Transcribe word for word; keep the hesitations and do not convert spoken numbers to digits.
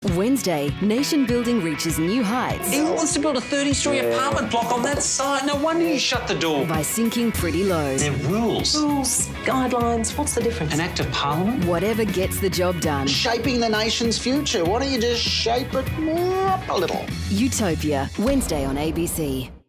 Wednesday, nation building reaches new heights. He wants to build a thirty-storey apartment block on that site. No wonder you shut the door. By sinking pretty low. They're rules. Rules, guidelines, what's the difference? An act of parliament? Whatever gets the job done. Shaping the nation's future. Why don't you just shape it up a little? Utopia, Wednesday on A B C.